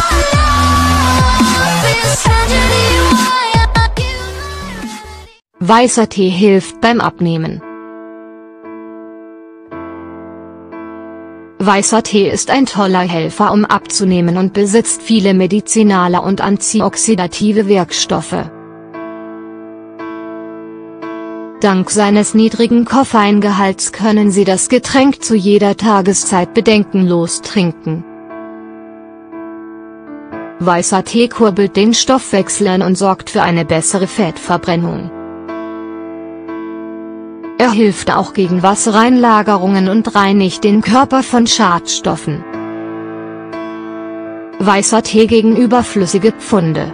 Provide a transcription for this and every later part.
Weißer Tee hilft beim Abnehmen. Weißer Tee ist ein toller Helfer, um abzunehmen, und besitzt viele medizinale und antioxidative Wirkstoffe. Dank seines niedrigen Koffeingehalts können Sie das Getränk zu jeder Tageszeit bedenkenlos trinken. Weißer Tee kurbelt den Stoffwechsel an und sorgt für eine bessere Fettverbrennung. Er hilft auch gegen Wassereinlagerungen und reinigt den Körper von Schadstoffen. Weißer Tee gegen überflüssige Pfunde.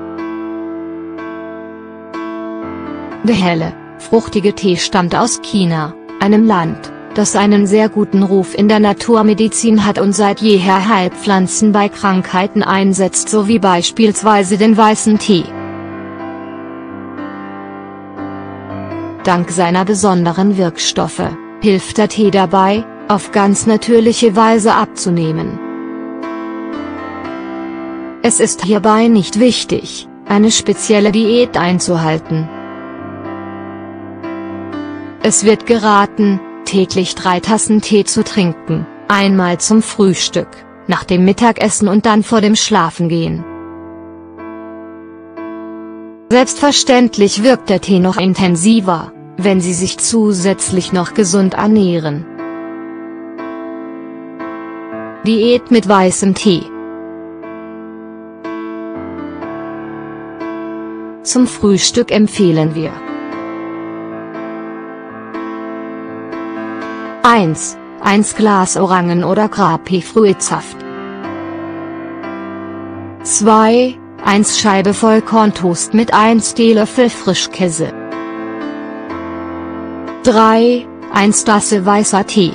Der helle, fruchtige Tee stammt aus China, einem Land, das einen sehr guten Ruf in der Naturmedizin hat und seit jeher Heilpflanzen bei Krankheiten einsetzt, so wie beispielsweise den weißen Tee. Dank seiner besonderen Wirkstoffe hilft der Tee dabei, auf ganz natürliche Weise abzunehmen. Es ist hierbei nicht wichtig, eine spezielle Diät einzuhalten. Es wird geraten, täglich 3 Tassen Tee zu trinken, einmal zum Frühstück, nach dem Mittagessen und dann vor dem Schlafengehen. Selbstverständlich wirkt der Tee noch intensiver, wenn Sie sich zusätzlich noch gesund ernähren. Diät mit weißem Tee. Zum Frühstück empfehlen wir: 1 Glas Orangen- oder Grapefruitsaft. 2 Scheibe Vollkorntoast mit 1 Teelöffel Frischkäse. 3 Tasse weißer Tee.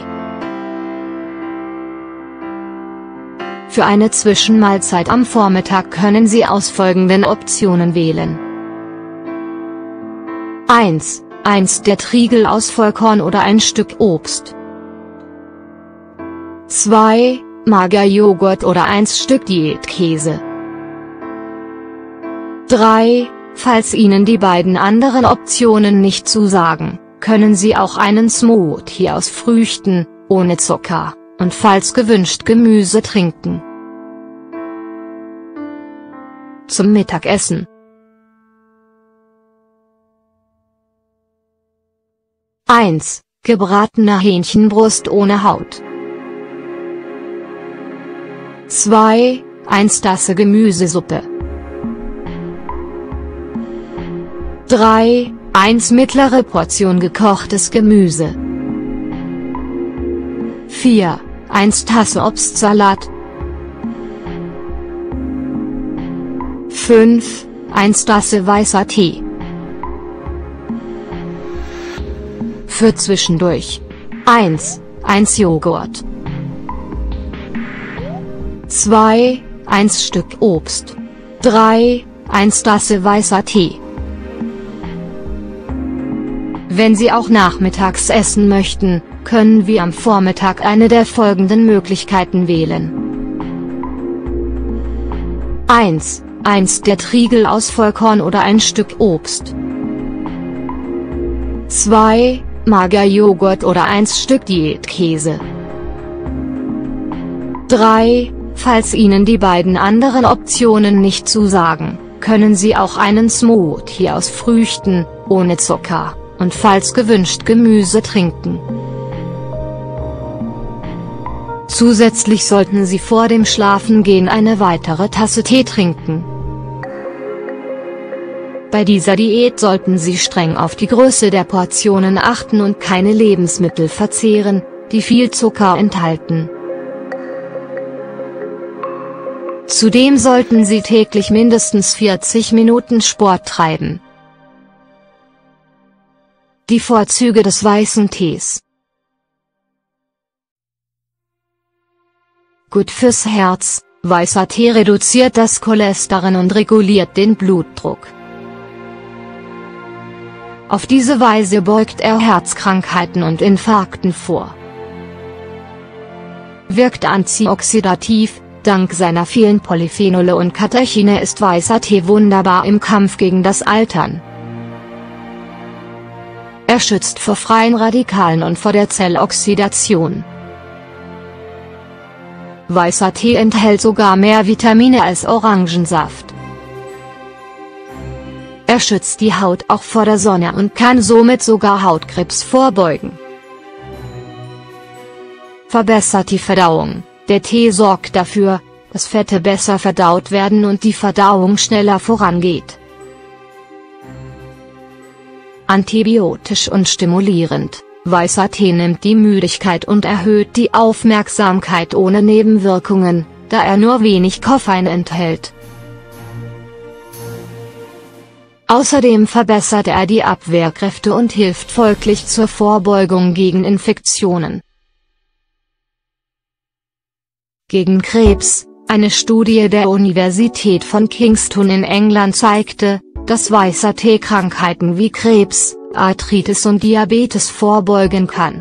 Für eine Zwischenmahlzeit am Vormittag können Sie aus folgenden Optionen wählen: 1 der Triegel aus Vollkorn oder ein Stück Obst. 2 Magerjoghurt oder 1 Stück Diätkäse. 3 Falls Ihnen die beiden anderen Optionen nicht zusagen, können Sie auch einen Smoothie aus Früchten, ohne Zucker, und falls gewünscht Gemüse trinken. Zum Mittagessen: 1 Gebratene Hähnchenbrust ohne Haut. 2 Tasse Gemüsesuppe. 3 mittlere Portion gekochtes Gemüse. 4 Tasse Obstsalat. 5 Tasse weißer Tee. Für zwischendurch: 1 Joghurt. 2 Stück Obst. 3 Tasse weißer Tee. Wenn Sie auch nachmittags essen möchten, können wir am Vormittag eine der folgenden Möglichkeiten wählen: 1 der Triegel aus Vollkorn oder ein Stück Obst. 2 Magerjoghurt oder 1 Stück Diätkäse. 3 Falls Ihnen die beiden anderen Optionen nicht zusagen, können Sie auch einen Smoothie aus Früchten, ohne Zucker, und falls gewünscht Gemüse trinken. Zusätzlich sollten Sie vor dem Schlafengehen eine weitere Tasse Tee trinken. Bei dieser Diät sollten Sie streng auf die Größe der Portionen achten und keine Lebensmittel verzehren, die viel Zucker enthalten. Zudem sollten Sie täglich mindestens 40 Minuten Sport treiben. Die Vorzüge des weißen Tees: gut fürs Herz: weißer Tee reduziert das Cholesterin und reguliert den Blutdruck. Auf diese Weise beugt er Herzkrankheiten und Infarkten vor. Wirkt antioxidativ: Dank seiner vielen Polyphenole und Katechine ist weißer Tee wunderbar im Kampf gegen das Altern. Er schützt vor freien Radikalen und vor der Zelloxidation. Weißer Tee enthält sogar mehr Vitamine als Orangensaft. Er schützt die Haut auch vor der Sonne und kann somit sogar Hautkrebs vorbeugen. Verbessert die Verdauung. Der Tee sorgt dafür, dass Fette besser verdaut werden und die Verdauung schneller vorangeht. Antibiotisch und stimulierend. Weißer Tee nimmt die Müdigkeit und erhöht die Aufmerksamkeit ohne Nebenwirkungen, da er nur wenig Koffein enthält. Außerdem verbessert er die Abwehrkräfte und hilft folglich zur Vorbeugung gegen Infektionen. Gegen Krebs. Eine Studie der Universität von Kingston in England zeigte, dass weißer Tee Krankheiten wie Krebs, Arthritis und Diabetes vorbeugen kann.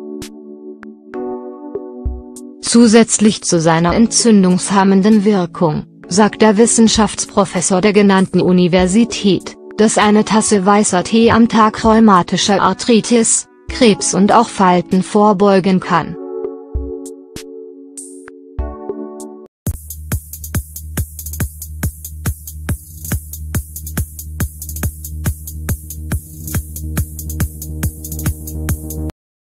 Zusätzlich zu seiner entzündungshemmenden Wirkung, sagt der Wissenschaftsprofessor der genannten Universität, dass eine Tasse weißer Tee am Tag rheumatische Arthritis, Krebs und auch Falten vorbeugen kann.